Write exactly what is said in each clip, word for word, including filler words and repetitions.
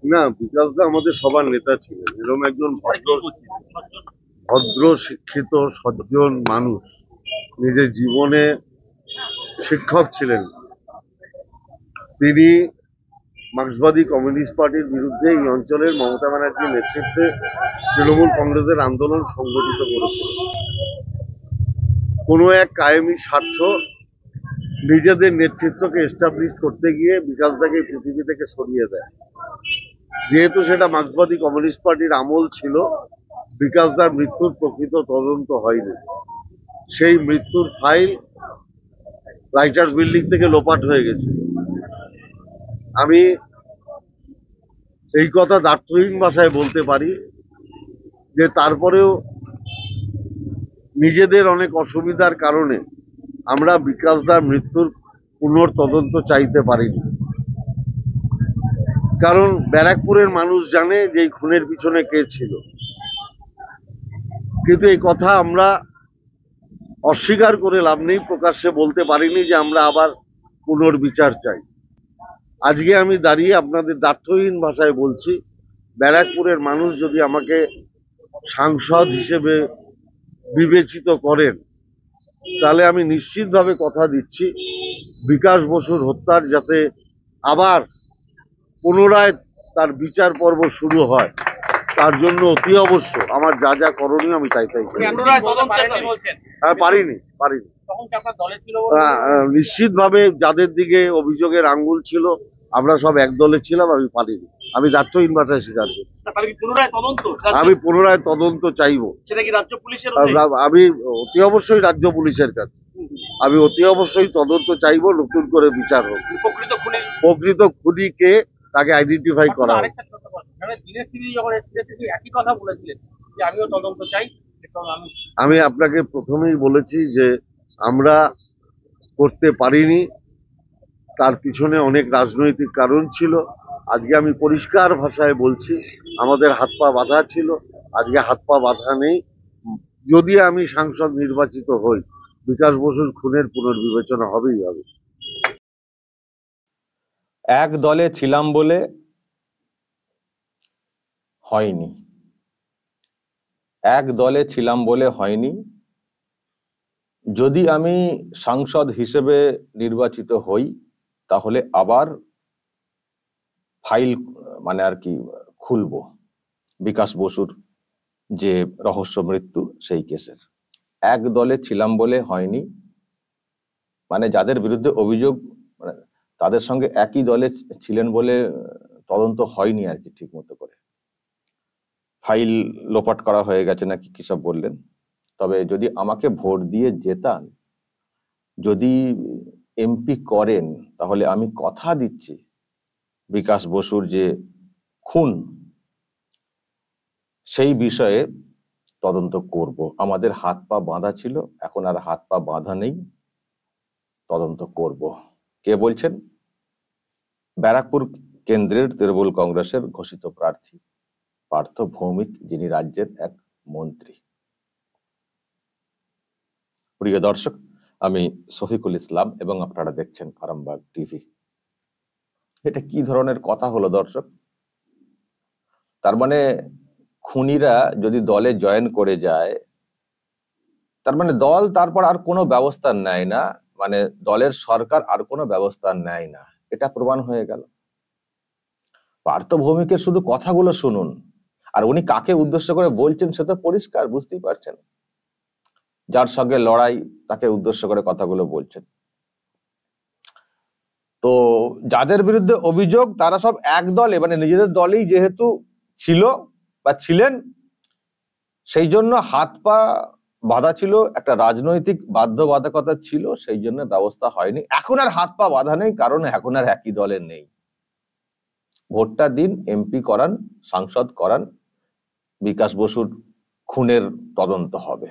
না, বিকাশ দা আমাদের সবার নেতা ছিলেন। এরকম একজন ভদ্র ভদ্র শিক্ষিত সজ্জন মানুষ, নিজের জীবনে শিক্ষক ছিলেন। তিনি মার্ক্সবাদী কমিউনিস্ট পার্টির বিরুদ্ধে এই অঞ্চলের মমতা ব্যানার্জির নেতৃত্বে তৃণমূল কংগ্রেসের আন্দোলন সংগঠিত করেছিলেন। কোনো এক কায়েমি স্বার্থ নিজেদের নেতৃত্বকে এস্টাবলিশ করতে গিয়ে বিকাশ দাকে পৃথিবী থেকে সরিয়ে দেয়। যেহেতু সেটা মার্ক্সবাদী কমিউনিস্ট পার্টির আমল ছিল, বিকাশ দার মৃত্যুর প্রকৃত তদন্ত হয়নি। সেই মৃত্যুর ফাইল রাইটার্স বিল্ডিং থেকে লোপাট হয়ে গেছে। আমি এই কথা দার্থহীন ভাষায় বলতে পারি যে তারপরেও নিজেদের অনেক অসুবিধার কারণে আমরা বিকাশ দার মৃত্যুর পুনর্তদন্ত চাইতে পারিনি। কারণ ব্যারাকপুরের মানুষ জানে যে এই খুনের পিছনে কে ছিল, কিন্তু এই কথা আমরা অস্বীকার করে লাভ নেই, প্রকাশ্যে বলতে পারিনি যে আমরা আবার পুনর্বিচার চাই। আজকে আমি দাঁড়িয়ে আপনাদের দার্থহীন ভাষায় বলছি, ব্যারাকপুরের মানুষ যদি আমাকে সাংসদ হিসেবে বিবেচিত করেন, তাহলে আমি নিশ্চিতভাবে কথা দিচ্ছি বিকাশ বসুর হত্যার যাতে আবার পুনরায় তার বিচার পর্ব শুরু হয়, তার জন্য অতি অবশ্য আমার যা যা করণীয় আমি তাই তাই করি। হ্যাঁ, পারিনি পারিনি নিশ্চিতভাবে যাদের দিকে অভিযোগের আঙ্গুল ছিল আমরা সব এক দলে ছিলাম, আমি পারিনি। আমি দার্থহীন ভাষায় স্বীকার করি। আমি পুনরায় তদন্ত চাইবো। আমি অতি অবশ্যই রাজ্য পুলিশের কাছে আমি অতি অবশ্যই তদন্ত চাইবো, নতুন করে বিচার হোক। প্রকৃত খুনিকে তাকে আইডেন্টিফাই করা হোক। আমি আপনাকে প্রথমেই বলেছি যে আমরা করতে পারিনি, তার পিছনে অনেক রাজনৈতিক কারণ ছিল। আজকে আমি পরিষ্কার ভাষায় বলছি আমাদের হাত পা বাঁধা ছিল, আজকে হাত পা বাঁধা নেই। যদি আমি সাংসদ নির্বাচিত হই, বিকাশ বসুর খুনের পুনর্বিবেচনা হবেই হবে। এক দলে ছিলাম বলে হয়নি, এক দলে ছিলাম বলে হয়নি। যদি আমি সাংসদ হিসেবে নির্বাচিত হই তাহলে আবার ফাইল মানে আর কি খুলবো বিকাশ বসুর যে রহস্য মৃত্যু সেই কেসের। এক দলে ছিলাম বলে হয়নি মানে যাদের বিরুদ্ধে অভিযোগ মানে তাদের সঙ্গে একই দলে ছিলেন বলে তদন্ত হয়নি আর কি ঠিক মতো করে। ফাইল লোপাট করা হয়ে গেছে নাকি কি সব বললেন। তবে যদি আমাকে ভোট দিয়ে জেতান, যদি এমপি করেন, তাহলে আমি কথা দিচ্ছি বিকাশ বসুর যে খুন সেই বিষয়ে তদন্ত করব। আমাদের হাত পা বাঁধা ছিল, এখন আর হাত পা বাঁধা নেই, তদন্ত করব। কে বলছেন? ব্যারাকপুর কেন্দ্রের তৃণমূল কংগ্রেসের ঘোষিত প্রার্থী পার্থ ভৌমিক, যিনি রাজ্যের এক মন্ত্রী। প্রিয় দর্শক, আমি শফিকুল ইসলাম এবং আপনারা দেখছেন আরামবাগ টিভি। এটা কি ধরনের কথা হলো দর্শক? তার মানে খুনিরা যদি দলে জয়েন করে যায়, তার মানে দল তারপর আর কোনো ব্যবস্থা নেয় না, মানে দলের সরকার আর কোনো ব্যবস্থা নেয় না, এটা প্রমাণ হয়ে গেল। পার্থ ভৌমিকের শুধু কথাগুলো শুনুন, আর উনি কাকে উদ্দেশ্য করে বলছেন সে তো পরিষ্কার, বুঝতেই পারছেন। যার সঙ্গে লড়াই তাকে উদ্দেশ্য করে কথাগুলো বলছেন। তো যাদের বিরুদ্ধে অভিযোগ তারা সব এক দলে, মানে নিজেদের দলেই যেহেতু ছিল বা ছিলেন, সেই জন্য হাত পা বাঁধা ছিল, একটা রাজনৈতিক বাধ্যবাধকতা ছিল, সেই জন্য ব্যবস্থা হয়নি। এখন আর হাত পা বাঁধা নেই, কারণ এখন আর একই দলে নেই। ভোটটা দিন, এমপি করান, সাংসদ করান, বিকাশ বসুর খুনের তদন্ত হবে।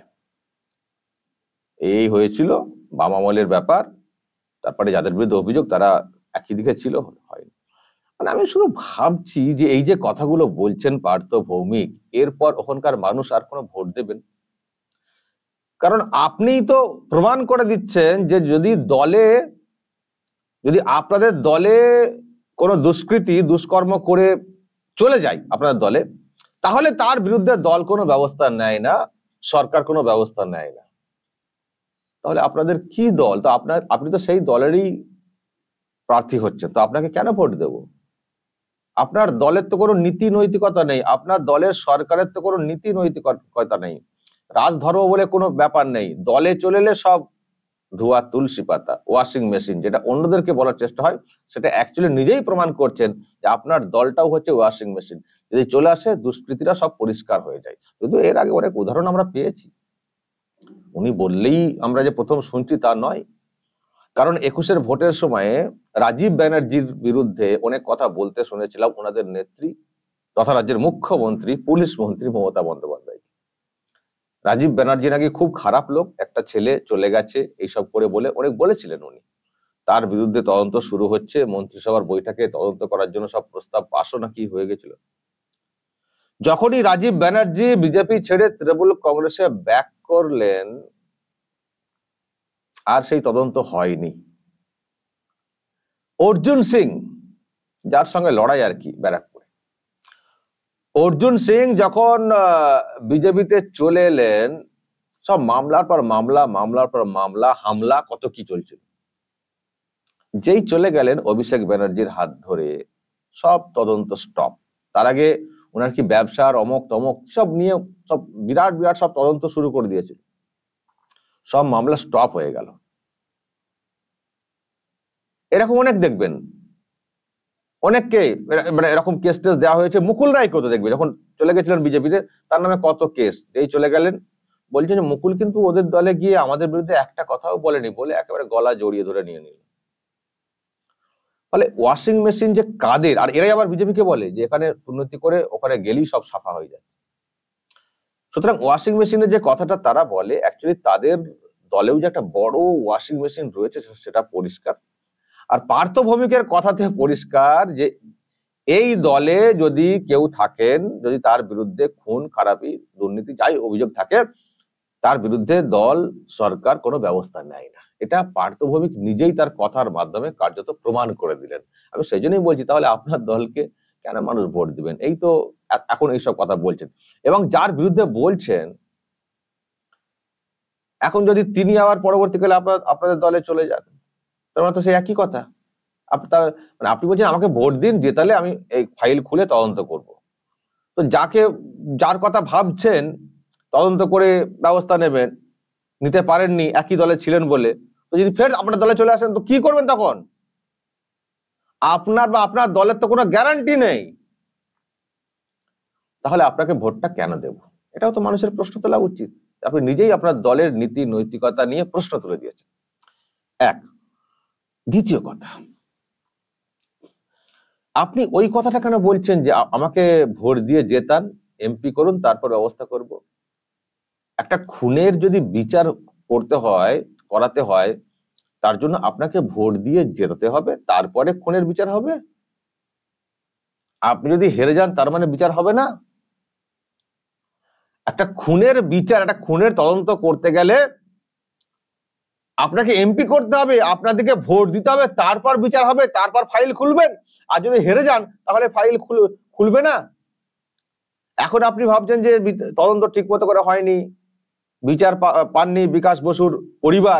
এই হয়েছিল বাম আমলের ব্যাপার। তারপরে যাদের বিরুদ্ধে অভিযোগ তারা একই দিকে ছিল, হয়নি। মানে আমি শুধু ভাবছি যে এই যে কথাগুলো বলছেন পার্থ ভৌমিক, এরপর ওখানকার মানুষ আর কোনো ভোট দেবেন? কারণ আপনিই তো প্রমাণ করে দিচ্ছেন যে যদি দলে, যদি আপনাদের দলে কোনো দুষ্কৃতী দুষ্কর্ম করে চলে যায় আপনার দলে, তাহলে তার বিরুদ্ধে দল কোনো ব্যবস্থা নেয় না, সরকার কোনো ব্যবস্থা নেয় না। তাহলে আপনাদের কি দল? তো আপনার আপনি তো সেই দলেরই প্রার্থী হচ্ছেন, তো আপনাকে কেন ভোট দেব? আপনার দলের তো কোনো নীতি নৈতিকতা নেই, আপনার দলের সরকারের তো কোনো নীতি নৈতিকতা নেই, রাজধর্ম বলে কোনো ব্যাপার নেই। দলে চলে এলে সব ধোয়া তুলসী পাতা, ওয়াশিং মেশিন, যেটা অন্যদেরকে বলার চেষ্টা হয় সেটা অ্যাকচুয়ালি নিজেই প্রমাণ করছেন যে আপনার দলটাও হচ্ছে ওয়াশিং মেশিন। যদি চলে আসে দুষ্কৃতীরা সব পরিষ্কার হয়ে যায়। কিন্তু এর আগে অনেক উদাহরণ আমরা পেয়েছি, উনি বললেই আমরা যে প্রথম শুনছি তা নয়। কারণ একুশের ভোটের সময়ে রাজীব ব্যানার্জির বিরুদ্ধে অনেক কথা বলতে শুনেছিলাম ওনাদের নেত্রী তথা রাজ্যের মুখ্যমন্ত্রী পুলিশ মন্ত্রী মমতা বন্দ্যোপাধ্যায়। রাজীব ব্যানার্জি নাকি খুব খারাপ লোক, একটা ছেলে চলে গেছে এইসব করে বলে অনেক বলেছিলেন উনি। তার বিরুদ্ধে তদন্ত শুরু হচ্ছে, মন্ত্রিসভার বৈঠকে তদন্ত করার জন্য সব প্রস্তাব পাশও নাকি হয়ে গেছিল। যখনই রাজীব ব্যানার্জি বিজেপি ছেড়ে তৃণমূল কংগ্রেসে ব্যাক করলেন, আর সেই তদন্ত হয়নি। অর্জুন সিং, যার সঙ্গে লড়াই আর কি ব্যারাকপুরে, অর্জুন সিং যখন বিজেপিতে চলে এলেন, সব মামলার পর মামলা, মামলার পর মামলা, হামলা, কত কি চলছিল। যেই চলে গেলেন অভিষেক ব্যানার্জির হাত ধরে সব তদন্ত স্টপ। তার আগে ওনার কি ব্যবসার অমক তমক সব নিয়ে সব বিরাট বিরাট সব তদন্ত শুরু করে দিয়েছিল, সব মামলা স্টপ হয়ে গেল। এরকম অনেক দেখবেন, অনেককে মানে এরকম কেস টেস দেওয়া হয়েছে। মুকুল রায়কেও তো দেখবে, যখন চলে গেছিলেন বিজেপিতে তার নামে কত কেস, এই চলে গেলেন বলছেন যে মুকুল কিন্তু ওদের দলে গিয়ে আমাদের বিরুদ্ধে একটা কথাও বলেনি, বলে একেবারে গলা জড়িয়ে ধরে নিয়ে নিল। ফলে ওয়াশিং মেশিন যে কাদের, আর এরাই আবার বিজেপিকে বলে যে এখানে দুর্নীতি করে ওখানে গেলেই সব সাফা হয়ে যাচ্ছে। সুতরাং ওয়াশিং মেশিনের যে কথাটা তারা বলে, অ্যাকচুয়ালি তাদের দলেও যে একটা বড় ওয়াশিং মেশিন রয়েছে সেটা পরিষ্কার। আর পার্থ ভৌমিকের কথাতে পরিষ্কার যে এই দলে যদি কেউ থাকেন, যদি তার বিরুদ্ধে খুন খারাপি দুর্নীতি যাই অভিযোগ থাকে, তার বিরুদ্ধে দল সরকার কোনো ব্যবস্থা নেয় না। এটা পার্থ ভৌমিক নিজেই তার কথার মাধ্যমে কার্যত প্রমাণ করে দিলেন। আমি সেই জন্যই বলছি, তাহলে আপনার দলকে কেন মানুষ ভোট দিবেন? এই তো এখন এইসব কথা বলছেন, এবং যার বিরুদ্ধে বলছেন এখন যদি তিনি আবার পরবর্তীকালে আপনার আপনাদের দলে চলে যান, তার তো সেই একই কথা। আপনার মানে আপনি বলছেন আমাকে ভোট দিন, জেতালে আমি এই ফাইল খুলে তদন্ত করব। তো যাকে যার কথা ভাবছেন তদন্ত করে ব্যবস্থা নেবেন, নিতে পারেননি একই দলে ছিলেন বলে, তো যদি ফের আপনার দলে চলে আসেন তো কি করবেন তখন? আপনার বা আপনার দলের তো কোনো গ্যারান্টি নেই, তাহলে আপনাকে ভোটটা কেন দেব? এটাও তো মানুষের প্রশ্ন তোলা উচিত। আপনি নিজেই আপনার দলের নীতি নৈতিকতা নিয়ে প্রশ্ন তুলে দিয়েছেন। এক। দ্বিতীয় কথা, আপনি ওই কথাটা কেন বলছেন যে আমাকে ভোট দিয়ে জেতান, এমপি করুন, তারপর ব্যবস্থা করব? একটা খুনের যদি বিচার করতে হয়, করাতে হয়, তার জন্য আপনাকে ভোট দিয়ে জেতাতে হবে, তারপরে খুনের বিচার হবে? আপনি যদি হেরে যান তার মানে বিচার হবে না? একটা খুনের বিচার, একটা খুনের তদন্ত করতে গেলে আপনাকে এমপি করতে হবে, আপনাদেরকে ভোট দিতে হবে, তারপর বিচার হবে, তারপর ফাইল খুলবেন। আর যদি হেরে যান তাহলে ফাইল খুলবে না। এখন আপনি ভাবছেন যে তদন্ত ঠিক মতো করে হয়নি, বিচার পাননি বিকাশ বসুর পরিবার,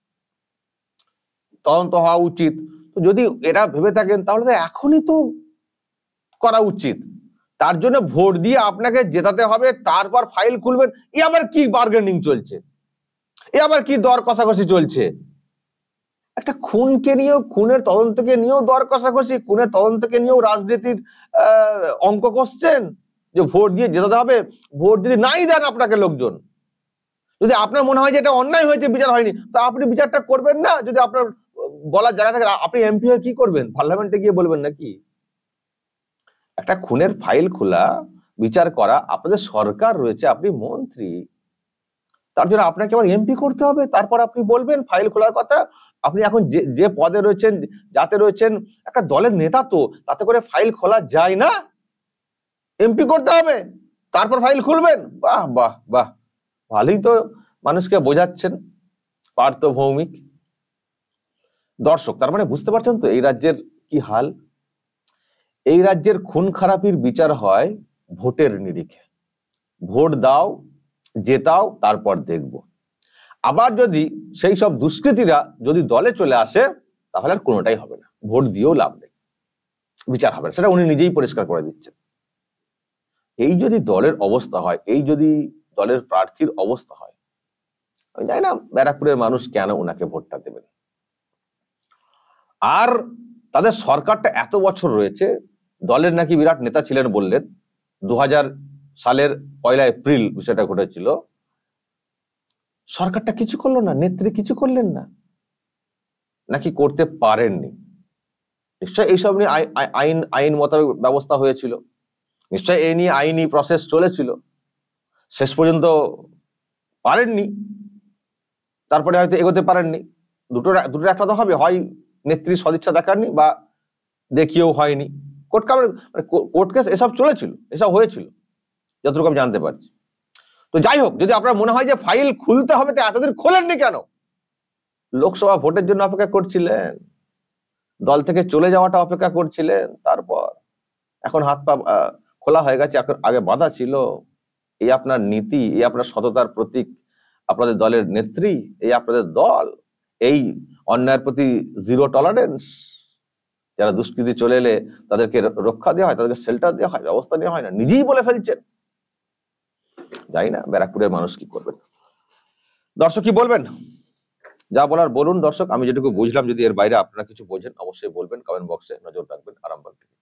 তদন্ত হওয়া উচিত। তো যদি এটা ভেবে থাকেন তাহলে তো এখনই তো করা উচিত। তার জন্য ভোট দিয়ে আপনাকে জেতাতে হবে, তারপর ফাইল খুলবেন। এ আবার কি বার্গেনিং চলছে? এ আবার কি দর কষাকষি চলছে? একটা খুনকে নিয়েও, খুনের তদন্তকে নিয়েও দর কষাকষি, খুনের তদন্তকে নিয়েও রাজনীতির আহ অঙ্ক কষছেন যে ভোট দিয়ে জেতাতে হবে। ভোট যদি নাই দেন আপনাকে লোকজন, যদি আপনার মনে হয় যে এটা অন্যায় হয়েছে, বিচার হয়নি, তো আপনি বিচারটা করবেন না। যদি আপনার বলার জায়গা থাকে, আপনি এমপি হয়ে কি করবেন? পার্লামেন্টে গিয়ে বলবেন নাকি? একটা খুনের ফাইল খোলা, বিচার করা, আপনাদের সরকার রয়েছে, আপনি মন্ত্রী, তার জন্য আপনাকে আবার এমপি করতে হবে, তারপর আপনি বলবেন ফাইল খোলার কথা। আপনি এখন যে যে পদে রয়েছেন, যাতে রয়েছেন, একটা দলের নেতা, তো তাতে করে ফাইল খোলা যায় না? এমপি করতে হবে, তারপর ফাইল খুলবেন? বাহ বাহ বাহ, ভালোই তো মানুষকে বোঝাচ্ছেন পার্থ ভৌমিক। দর্শক, তার মানে বুঝতে পারছেন তো এই রাজ্যের কি হাল? এই রাজ্যের খুন খারাপির বিচার হয় ভোটের নিরিখে। ভোট দাও, জেতাও, তারপর দেখব। আবার যদি সেই সব দুষ্কৃতীরা যদি দলে চলে আসে, তাহলে আর কোনোটাই হবে না, ভোট দিয়েও লাভ নেই, বিচার হবে না, সেটা উনি নিজেই পরিষ্কার করে দিচ্ছেন। এই যদি দলের অবস্থা হয়, এই যদি দলের প্রার্থীর অবস্থা হয়, আমি জানি না ব্যারাকপুরের মানুষ কেন ওনাকে ভোটটা দেবেন। আর তাদের সরকারটা এত বছর রয়েছে, দলের নাকি বিরাট নেতা ছিলেন বললেন, দু হাজার সালের পয়লা এপ্রিল বিষয়টা ঘটেছিল, সরকারটা কিছু করলো না, নেত্রী কিছু করলেন না, নাকি করতে পারেননি। নিশ্চয় এইসব নিয়ে আইন আইন মোতাবেক ব্যবস্থা হয়েছিল, নিশ্চয় এই নিয়ে আইনি প্রসেস চলেছিল, শেষ পর্যন্ত পারেননি, তারপরে হয়তো এগোতে পারেননি। দুটো দুটো একটা তো হবে, হয় নেত্রীর সদিচ্ছা দেখাননি বা দেখিয়েও হয়নি। কোর্ট কোর্ট কেস এসব চলেছিল, এসব হয়েছিল যতটুকু আমি জানতে পারছি। তো যাই হোক, যদি আপনার মনে হয় যে ফাইল খুলতে হবে, তো এতদিন খোলেননি কেন? লোকসভা ভোটের জন্য অপেক্ষা করছিলেন, দল থেকে চলে যাওয়াটা অপেক্ষা করছিলেন, তারপর এখন হাত পা খোলা হয়ে গেছে, এখন আগে বাধা ছিল। এই আপনার নীতি, এই আপনার সততার প্রতীক আপনাদের দলের নেত্রী, এই আপনাদের দল, এই অন্যায়ের প্রতি জিরো টলারেন্স। যারা দুষ্কৃতী চলে এলে তাদেরকে রক্ষা দেওয়া হয়, তাদেরকে শেল্টার দেওয়া হয়, ব্যবস্থা নেওয়া হয় না, নিজেই বলে ফেলছেন। জানি না ব্যারাকপুরের মানুষ কি করবেন। দর্শক কি বলবেন? যা বলার বলুন দর্শক, আমি যেটুকু বুঝলাম, যদি এর বাইরে আপনারা কিছু বোঝেন অবশ্যই বলবেন, কমেন্ট বক্সে নজর রাখবেন। আরামবাগ টিভি।